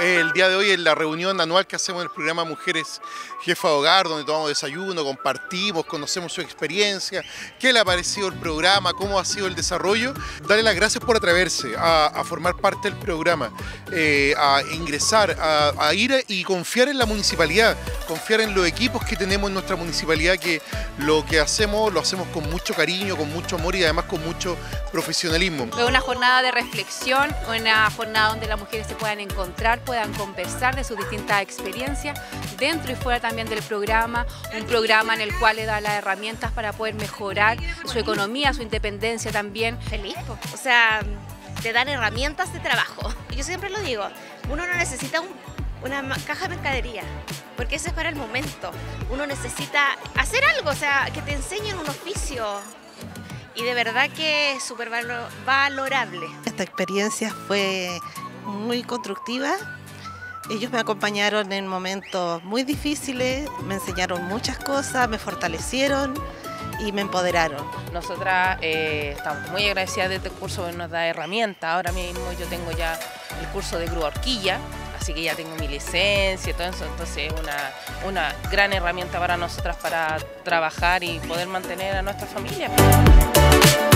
el día de hoy en la reunión anual que hacemos en el programa Mujeres Jefa de Hogar, donde tomamos desayuno, compartimos, conocemos su experiencia, qué le ha parecido el programa, cómo ha sido el desarrollo. Darle las gracias por atreverse a formar parte del programa, a ingresar, a ir y confiar en la municipalidad, confiar en los equipos que tenemos en nuestra municipalidad, que lo que hacemos lo hacemos con mucho cariño, con mucho amor y además con mucho profesionalismo. Fue una jornada de reflexión, una jornada donde las mujeres se puedan encontrar, puedan conversar de sus distintas experiencias dentro y fuera también del programa, un programa en el cual le da las herramientas para poder mejorar su economía, su independencia también. Feliz, o sea, te dan herramientas de trabajo. Yo siempre lo digo, uno no necesita una caja de mercadería, porque eso es para el momento. Uno necesita hacer algo, o sea, que te enseñen un oficio. Y de verdad que es súper valorable. Esta experiencia fue muy constructiva. Ellos me acompañaron en momentos muy difíciles, me enseñaron muchas cosas, me fortalecieron y me empoderaron. Nosotras estamos muy agradecidas de este curso que nos da herramientas. Ahora mismo yo tengo ya el curso de grúa horquilla, así que ya tengo mi licencia y todo eso, entonces es una gran herramienta para nosotras para trabajar y poder mantener a nuestra familia.